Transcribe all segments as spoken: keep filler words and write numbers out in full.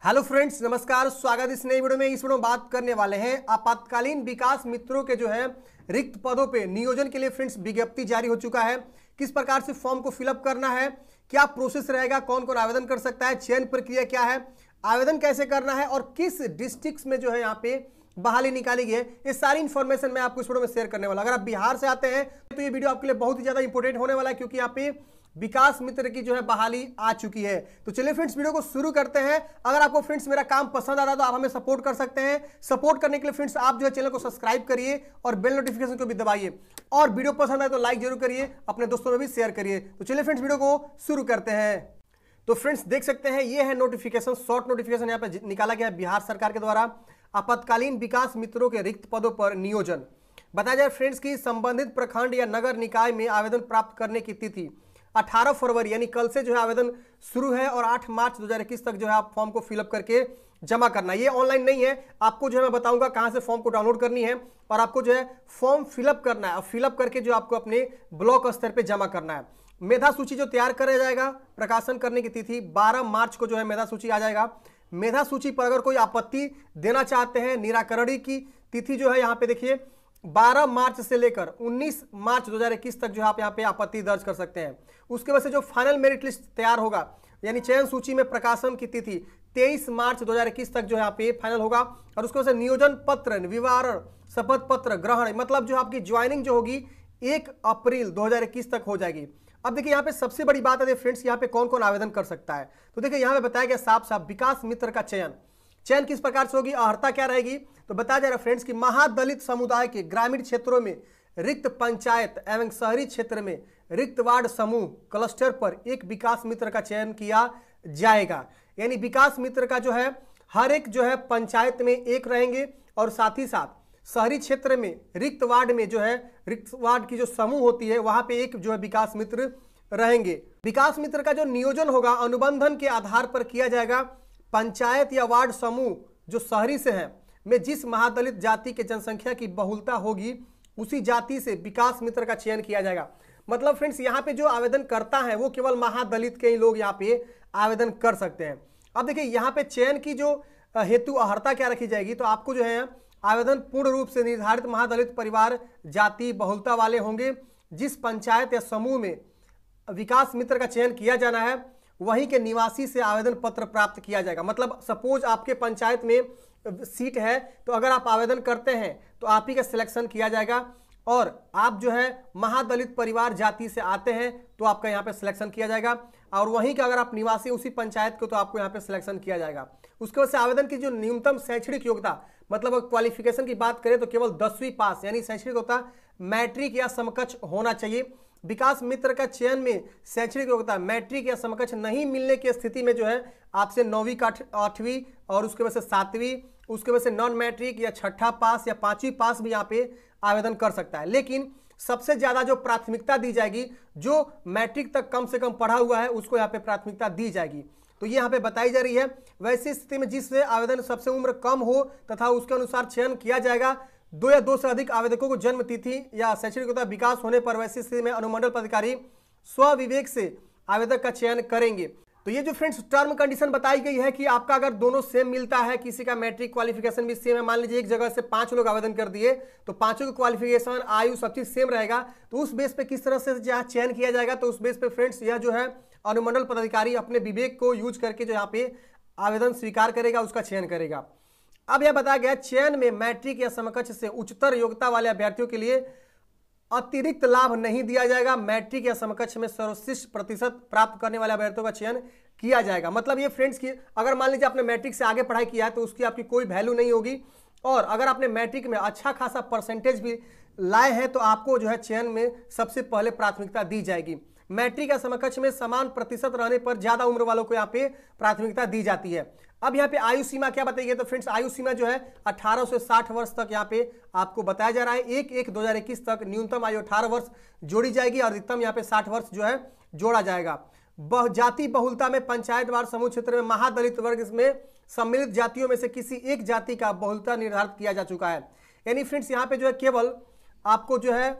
Hello friends, नमस्कार। स्वागत इस नई वीडियो में। इस वीडियो में बात करने वाले हैं आपातकालीन विकास मित्रों के जो है रिक्त पदों पे नियोजन के लिए फ्रेंड्स विज्ञप्ति जारी हो चुका है। किस प्रकार से फॉर्म को फिलअप करना है, क्या प्रोसेस रहेगा, कौन कौन आवेदन कर सकता है, चयन प्रक्रिया क्या है, आवेदन कैसे करना है और किस डिस्ट्रिक्ट में जो है यहाँ पे बहाली निकाली गई है, ये सारी इंफॉर्मेशन मैं आपको इस वीडियो में शेयर करने वाला। अगर आप बिहार से आते हैं तो ये वीडियो आपके लिए बहुत ही ज्यादा इंपॉर्टेंट होने वाला है, क्योंकि यहाँ पे विकास मित्र की जो है बहाली आ चुकी है। तो चलिए फ्रेंड्स वीडियो को शुरू करते हैं। अगर आपको फ्रेंड्स मेरा काम पसंद आ रहा है तो आप हमें सपोर्ट कर सकते हैं। सपोर्ट करने के लिए फ्रेंड्स आप जो है चैनल को सब्सक्राइब करिए और बेल नोटिफिकेशन को भी दबाइए, और वीडियो पसंद आए तो लाइक जरूर करिए, अपने दोस्तों में भी शेयर करिए। तो चलिए फ्रेंड्स वीडियो को शुरू करते हैं। तो फ्रेंड्स देख सकते हैं ये है नोटिफिकेशन, शॉर्ट नोटिफिकेशन यहाँ पे निकाला गया है बिहार सरकार के द्वारा। आपातकालीन विकास मित्रों के रिक्त पदों पर नियोजन। बताया जाए फ्रेंड्स की संबंधित प्रखंड या नगर निकाय में आवेदन प्राप्त करने की तिथि अठारह फरवरी यानी कल से जो है आवेदन शुरू है, और आठ मार्च दो हज़ार इक्कीस तक जो है आप फॉर्म को फिलअप करके जमा करना है। ये ऑनलाइन नहीं है, आपको जो है मैं बताऊंगा कहां से फॉर्म को डाउनलोड करनी है, और आपको जो है फॉर्म फिलअप करना है और फिलअप करके जो आपको अपने ब्लॉक स्तर पे जमा करना है। मेधा सूची जो तैयार करा जाएगा, प्रकाशन करने की तिथि बारह मार्च को जो है मेधा सूची आ जाएगा। मेधा सूची पर अगर कोई आपत्ति देना चाहते हैं, निराकरण की तिथि जो है यहाँ पे देखिए बारह मार्च से लेकर उन्नीस मार्च दो हज़ार इक्कीस तक जो आप यहाँ पे आपत्ति दर्ज कर सकते हैं। उसके वजह से जो फाइनल मेरिट लिस्ट तैयार होगा, यानी चयन सूची में प्रकाशन की तिथि तेईस मार्च दो हज़ार इक्कीस तक जो यहाँ पे फाइनल होगा, और उसके वजह से नियोजन पत्र, विवरण, शपथ पत्र ग्रहण, मतलब जो आपकी ज्वाइनिंग जो होगी एक अप्रैल दो हज़ार इक्कीस तक हो जाएगी। अब देखिए यहाँ पे सबसे बड़ी बात है फ्रेंड्स, यहाँ पे कौन कौन आवेदन कर सकता है। तो देखिए यहाँ पे बताया गया साफ साफ विकास मित्र का चयन चयन किस प्रकार से होगी, अर्हता क्या रहेगी। तो बताया जा रहा है फ्रेंड्स कि महादलित समुदाय के ग्रामीण क्षेत्रों में रिक्त पंचायत एवं शहरी क्षेत्र में रिक्त वार्ड समूह क्लस्टर पर एक विकास मित्र का चयन किया जाएगा। यानी विकास मित्र का जो है हर एक जो है पंचायत में एक रहेंगे, और साथ ही साथ शहरी क्षेत्र में रिक्त वार्ड में जो है रिक्त वार्ड की जो समूह होती है वहां पे एक जो है विकास मित्र रहेंगे। विकास मित्र का जो नियोजन होगा अनुबंधन के आधार पर किया जाएगा। पंचायत या वार्ड समूह जो शहरी से है में जिस महादलित जाति के जनसंख्या की बहुलता होगी उसी जाति से विकास मित्र का चयन किया जाएगा। मतलब फ्रेंड्स यहाँ पे जो आवेदन करता है वो केवल महादलित के ही लोग यहाँ पे आवेदन कर सकते हैं। अब देखिए यहाँ पे चयन की जो हेतु अर्हता क्या रखी जाएगी, तो आपको जो है आवेदन पूर्ण रूप से निर्धारित महादलित परिवार जाति बहुलता वाले होंगे। जिस पंचायत या समूह में विकास मित्र का चयन किया जाना है वहीं के निवासी से आवेदन पत्र प्राप्त किया जाएगा। मतलब सपोज आपके पंचायत में सीट है, तो अगर आप आवेदन करते हैं तो आप ही का सिलेक्शन किया जाएगा, और आप जो है महादलित परिवार जाति से आते हैं तो आपका यहाँ पे सिलेक्शन किया जाएगा, और वहीं का अगर आप निवासी उसी पंचायत को तो आपको यहाँ पे सिलेक्शन किया जाएगा। उसके वजह से आवेदन की जो न्यूनतम शैक्षणिक योग्यता, मतलब क्वालिफिकेशन की बात करें तो केवल दसवीं पास यानी शैक्षणिक योग्यता मैट्रिक या समकक्ष होना चाहिए। विकास मित्र का चयन में शैक्षणिक योग्यता मैट्रिक या समकक्ष नहीं मिलने की स्थिति में जो है आपसे नौवीं का आठवीं और उसके वजह से सातवीं, उसके वजह से नॉन मैट्रिक या छठा पास या पांचवी पास भी यहाँ पे आवेदन कर सकता है। लेकिन सबसे ज्यादा जो प्राथमिकता दी जाएगी, जो मैट्रिक तक कम से कम पढ़ा हुआ है उसको यहाँ पे प्राथमिकता दी जाएगी। तो ये यहाँ पे बताई जा रही है। वैसी स्थिति में जिससे आवेदन सबसे उम्र कम हो तथा उसके अनुसार चयन किया जाएगा। दो या दो से अधिक आवेदकों को जन्म तिथि या शैक्षणिक योग्यता विकास होने पर वैसी स्थिति में अनुमंडल पदाधिकारी स्वविवेक से आवेदक का चयन करेंगे। तो ये जो फ्रेंड्स टर्म कंडीशन बताई गई है कि आपका अगर दोनों सेम मिलता है, किसी का मैट्रिक क्वालिफिकेशन भी सेम है, मान लीजिए एक जगह से पांच लोग आवेदन कर दिए तो पांचों की क्वालिफिकेशन आयु सब चीज सेम रहेगा, तो उस बेस पे किस तरह से जहाँ चयन किया जाएगा, तो उस बेस पे फ्रेंड्स यह जो है अनुमंडल पदाधिकारी अपने विवेक को यूज करके जो यहाँ पे आवेदन स्वीकार करेगा, उसका चयन करेगा। अब यह बताया गया चयन में मैट्रिक या समकक्ष से उच्चतर योग्यता वाले अभ्यर्थियों के लिए अतिरिक्त लाभ नहीं दिया जाएगा। मैट्रिक या समकक्ष में सर्वश्रेष्ठ प्रतिशत प्राप्त करने वाले अभ्यर्थियों का चयन किया जाएगा। मतलब ये फ्रेंड्स की अगर मान लीजिए आपने मैट्रिक से आगे पढ़ाई किया है तो उसकी आपकी कोई वैल्यू नहीं होगी, और अगर आपने मैट्रिक में अच्छा खासा परसेंटेज भी लाए हैं तो आपको जो है चयन में सबसे पहले प्राथमिकता दी जाएगी। मैट्रिक या समकक्ष में समान प्रतिशत रहने पर ज्यादा उम्र वालों को यहाँ पे प्राथमिकता दी जाती है। अब यहाँ पे आयु सीमा क्या बताई गई, तो फ्रेंड्स आयु सीमा जो है अठारह से साठ वर्ष तक यहाँ पे आपको बताया जा रहा है। एक एक दो हजार इक्कीस तक न्यूनतम आयु अठारह वर्ष जोड़ी जाएगी और अधिकतम यहाँ पे साठ वर्ष जो है जोड़ा जाएगा। बह जाति बहुलता में पंचायत वार्ड समूह क्षेत्र में महादलित वर्ग में सम्मिलित जातियों में से किसी एक जाति का बहुलता निर्धारित किया जा चुका है। यानी फ्रेंड्स यहाँ पे जो है केवल आपको जो है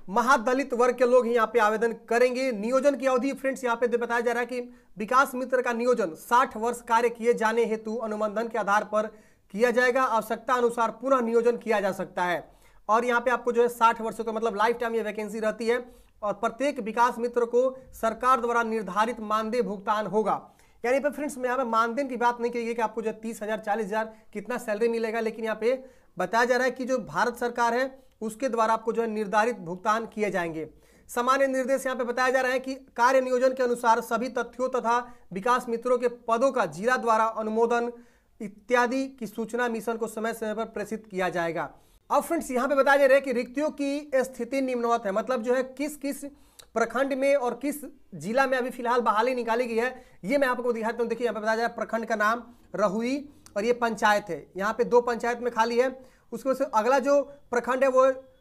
महादलित वर्ग के लोग ही यहाँ पे आवेदन करेंगे। नियोजन की अवधि फ्रेंड्स यहाँ पे बताया जा रहा है कि विकास मित्र का नियोजन साठ वर्ष कार्य किए जाने हेतु अनुबंधन के आधार पर किया जाएगा। आवश्यकता अनुसार पुनः नियोजन किया जा सकता है। और यहाँ पे आपको जो है साठ वर्षों का मतलब लाइफ टाइम ये वैकेंसी रहती है और प्रत्येक विकास मित्र को सरकार द्वारा निर्धारित मानदेय भुगतान होगा। यानी पे फ्रेंड्स यहाँ पे मानदेय की बात नहीं की गई कि आपको जो तीस हजार चालीस हजार कितना सैलरी मिलेगा, लेकिन यहाँ पे बताया जा रहा है कि जो भारत सरकार है उसके द्वारा आपको जो है निर्धारित भुगतान किए जाएंगे। सामान्य निर्देश यहाँ पे बताया जा रहा है कि कार्य नियोजन के अनुसार सभी तथ्यों तथा विकास मित्रों के पदों का जिला द्वारा अनुमोदन इत्यादि की सूचना मिशन को समय समय पर प्रेषित किया जाएगा। अब फ्रेंड्स यहाँ पे बताया जा रहा है कि रिक्तियों की स्थिति निम्नवत है, मतलब जो है किस किस प्रखंड में और किस जिला में अभी फिलहाल बहाली निकाली गई है ये मैं आपको दिखाता हूँ। देखिए यहाँ पे बताया जा रहा है प्रखंड का नाम रहुई और ये पंचायत है, यहाँ पे दो पंचायत में खाली है। उसके वजह से अगला जो प्रखंड है वो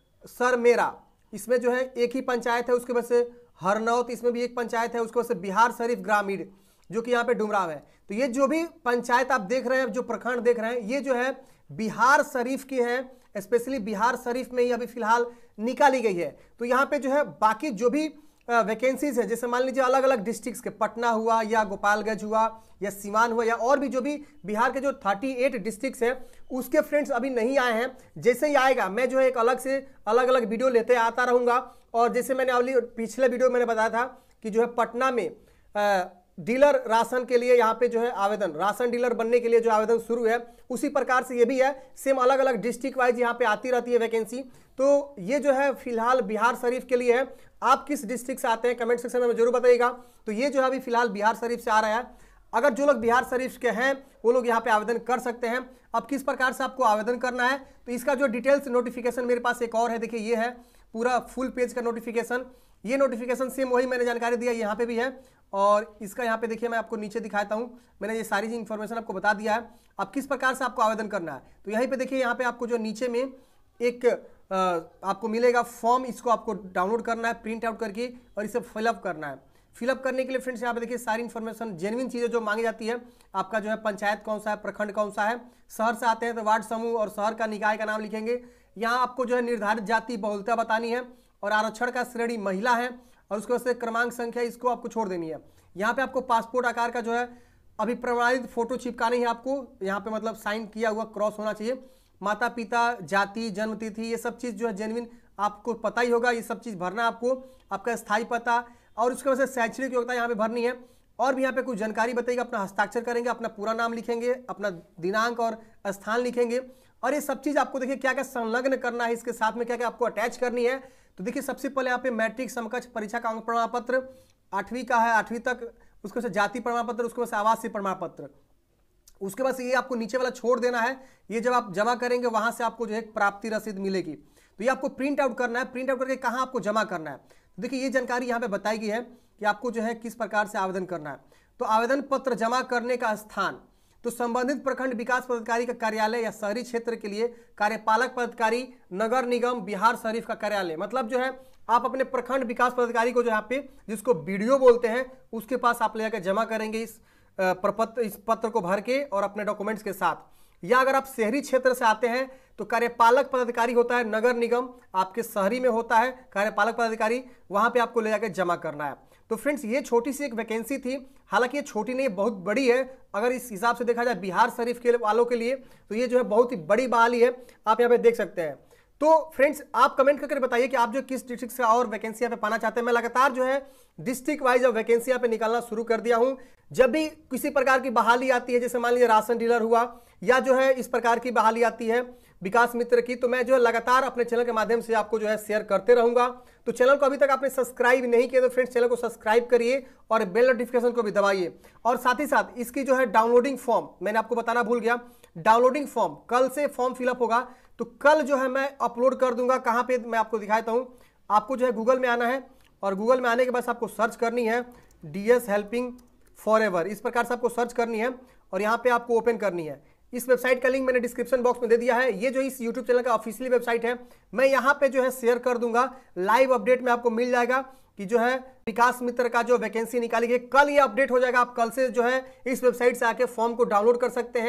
सर मेरा, इसमें जो है एक ही पंचायत है। उसके वजह से हरनौत, इसमें भी एक पंचायत है। उसके वजह से बिहार शरीफ ग्रामीण जो कि यहाँ पे डुमराव है। तो ये जो भी पंचायत आप देख रहे हैं, जो प्रखंड देख रहे हैं, ये जो है बिहार शरीफ की है, स्पेशली बिहार शरीफ में ही अभी फिलहाल निकाली गई है। तो यहाँ पे जो है बाकी जो भी वैकेंसीज है, जैसे मान लीजिए अलग अलग डिस्ट्रिक्ट्स के, पटना हुआ या गोपालगंज हुआ या सीवान हुआ या और भी जो भी बिहार के जो अड़तीस डिस्ट्रिक्ट्स है उसके फ्रेंड्स अभी नहीं आए हैं। जैसे ही आएगा मैं जो है एक अलग से अलग अलग वीडियो लेते आता रहूँगा। और जैसे मैंने अभी पिछले वीडियो मैंने बताया था कि जो है पटना में आ, डीलर राशन के लिए यहाँ पे जो है आवेदन, राशन डीलर बनने के लिए जो आवेदन शुरू है, उसी प्रकार से ये भी है। सेम अलग अलग डिस्ट्रिक्ट वाइज यहाँ पे आती रहती है वैकेंसी। तो ये जो है फिलहाल बिहार शरीफ के लिए है। आप किस डिस्ट्रिक्ट से आते हैं कमेंट सेक्शन में जरूर बताइएगा। तो ये जो है अभी फिलहाल बिहार शरीफ से आ रहा है। अगर जो लोग बिहार शरीफ के हैं वो लोग यहाँ पे आवेदन कर सकते हैं। अब किस प्रकार से आपको आवेदन करना है, तो इसका जो डिटेल्स नोटिफिकेशन मेरे पास एक और है, देखिए ये है पूरा फुल पेज का नोटिफिकेशन। ये नोटिफिकेशन सेम वही मैंने जानकारी दिया यहाँ पे भी है। और इसका यहाँ पे देखिए मैं आपको नीचे दिखाता हूँ, मैंने ये सारी जी इन्फॉर्मेशन आपको बता दिया है। अब किस प्रकार से आपको आवेदन करना है, तो यहीं पे देखिए यहाँ पे आपको जो नीचे में एक आ, आपको मिलेगा फॉर्म, इसको आपको डाउनलोड करना है प्रिंट आउट करके और इसे फिलअप करना है। फिलअप करने के लिए फ्रेंड्स यहाँ पे देखिए सारी इन्फॉर्मेशन जेन्युइन चीज़ें जो मांगी जाती है, आपका जो है पंचायत कौन सा है, प्रखंड कौन सा है, शहर से आते हैं तो वार्ड समूह और शहर का निकाय का नाम लिखेंगे। यहाँ आपको जो है निर्धारित जाति बहुलता बतानी है और आरक्षण का श्रेणी महिला है और उसके बाद से क्रमांक संख्या इसको आपको छोड़ देनी है। यहाँ पे आपको पासपोर्ट आकार का जो है अभी प्रमाणित फोटो चिपकानी है आपको, यहाँ पे मतलब साइन किया हुआ क्रॉस होना चाहिए। माता पिता, जाति, जन्म तिथि, ये सब चीज़ जो है जेन्युइन आपको पता ही होगा, ये सब चीज़ भरना है आपको। आपका स्थायी पता और उसके वजह से शैक्षणिक योग्यता यहाँ पे भरनी है। और भी यहाँ पे कुछ जानकारी बताइएगा, अपना हस्ताक्षर करेंगे, अपना पूरा नाम लिखेंगे, अपना दिनांक और स्थान लिखेंगे। और ये सब चीज़ आपको देखिए क्या क्या संलग्न करना है, इसके साथ में क्या क्या आपको अटैच करनी है। तो देखिए सबसे पहले यहाँ पे मैट्रिक समकक्ष परीक्षा का अंक प्रमाण पत्र, आठवीं का है आठवीं तक, उसके बाद जाति प्रमाण पत्र, उसके बाद आवासीय प्रमाण पत्र, उसके बाद ये आपको नीचे वाला छोड़ देना है। ये जब आप जमा करेंगे वहां से आपको जो है प्राप्ति रसीद मिलेगी, तो ये आपको प्रिंट आउट करना है। प्रिंट आउट करके कहाँ आपको जमा करना है, तो देखिए ये जानकारी यहाँ पे बताई गई है कि आपको जो है किस प्रकार से आवेदन करना है। तो आवेदन पत्र जमा करने का स्थान, तो संबंधित प्रखंड विकास पदाधिकारी का कार्यालय या शहरी क्षेत्र के लिए कार्यपालक पदाधिकारी नगर निगम बिहार शरीफ का कार्यालय, मतलब जो है आप अपने प्रखंड विकास पदाधिकारी को जो यहाँ पे जिसको बीडीओ बोलते हैं उसके पास आप ले जाकर जमा करेंगे इस प्रपत्र, इस पत्र को भर के और अपने डॉक्यूमेंट्स के साथ। या अगर आप शहरी क्षेत्र से आते हैं तो कार्यपालक पदाधिकारी होता है नगर निगम, आपके शहरी में होता है कार्यपालक पदाधिकारी, वहां पे आपको ले जाकर जमा करना है। तो फ्रेंड्स ये छोटी सी एक वैकेंसी थी, हालांकि ये छोटी नहीं बहुत बड़ी है। अगर इस हिसाब से देखा जाए बिहार शरीफ के वालों के लिए तो ये जो है बहुत ही बड़ी बहाली है, आप यहाँ पे देख सकते हैं। तो फ्रेंड्स आप कमेंट करके बताइए कि आप जो किस डिस्ट्रिक्ट से और वैकेंसी यहाँ पे पाना चाहते हैं। मैं लगातार जो है डिस्ट्रिक्ट वाइज अब वैकेंसी यहाँ पे निकालना शुरू कर दिया हूँ। जब भी किसी प्रकार की बहाली आती है, जैसे मान लीजिए राशन डीलर हुआ या जो है इस प्रकार की बहाली आती है विकास मित्र की, तो मैं जो है लगातार अपने चैनल के माध्यम से आपको जो है शेयर करते रहूंगा। तो चैनल को अभी तक आपने सब्सक्राइब नहीं किया तो फ्रेंड्स चैनल को सब्सक्राइब करिए और बेल नोटिफिकेशन को भी दबाइए। और साथ ही साथ इसकी जो है डाउनलोडिंग फॉर्म मैंने आपको बताना भूल गया, डाउनलोडिंग फॉर्म कल से फॉर्म फिलअप होगा, तो कल जो है मैं अपलोड कर दूंगा। कहाँ पे मैं आपको दिखाता हूँ, आपको जो है गूगल में आना है और गूगल में आने के बाद आपको सर्च करनी है डीएस हेल्पिंग फॉर एवर, इस प्रकार से आपको सर्च करनी है और यहाँ पे आपको ओपन करनी है। इस वेबसाइट का लिंक मैंने डिस्क्रिप्शन बॉक्स में दे दिया है। ये जो इस यूट्यूब चैनल का ऑफिशियल वेबसाइट है, मैं यहाँ पे जो है शेयर कर दूंगा, लाइव अपडेट में आपको मिल जाएगा कि जो है विकास मित्र का जो वैकेंसी निकाली गई कल ये अपडेट हो जाएगा। आप कल से जो है इस वेबसाइट से आके फॉर्म को डाउनलोड कर सकते हैं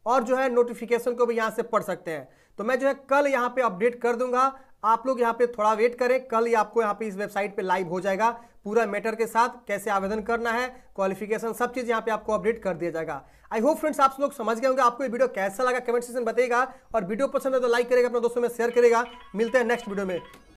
और जो है नोटिफिकेशन को भी यहाँ से पढ़ सकते हैं। तो मैं जो है कल यहाँ पे अपडेट कर दूंगा, आप लोग यहाँ पे थोड़ा वेट करें, कल ही आपको यहाँ पे इस वेबसाइट पे लाइव हो जाएगा पूरा मैटर के साथ, कैसे आवेदन करना है, क्वालिफिकेशन, सब चीज यहाँ पे आपको अपडेट कर दिया जाएगा। आई होप फ्रेंड्स आप लोग समझ गए होंगे। आपको ये वीडियो कैसा लगा कमेंट सेक्शन में बताइएगा, और वीडियो पसंद है तो लाइक करेगा, अपने दोस्तों में शेयर करेगा। मिलते हैं नेक्स्ट वीडियो में।